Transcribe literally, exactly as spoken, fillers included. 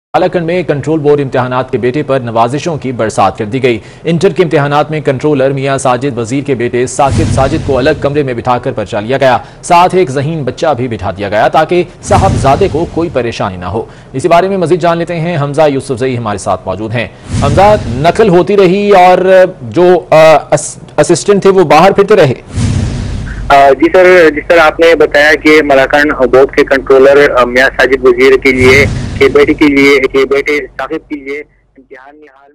कालाकंड में control board इम्तिहानात के बेटे पर नवाजिशों की बरसात कर दी गई। इंटर के इम्तिहानात में कंट्रोलर मियां साजिद वजीर के बेटे साकिब साजिद को अलग कमरे में बिठाकर पर्चा लिया गया। साथ एक ज़हीन बच्चा भी बिठा दिया गया ताकि साहबजादे को कोई परेशानी ना हो। इसी बारे में मजीद जान लेते हैं। हमजा यूसुफजई हमारे साथ मौजूद हैं। हमजा, नकल होती रही और जो असिस्टेंट थे वो बाहर फिरते रहे? जी सर, जिस तरह आपने बताया कि मलाकंड बोर्ड के कंट्रोलर मियां साजिद वजीर के लिए के बेटे के लिए के बेटे साकिब के लिए इम्तिहान में हाल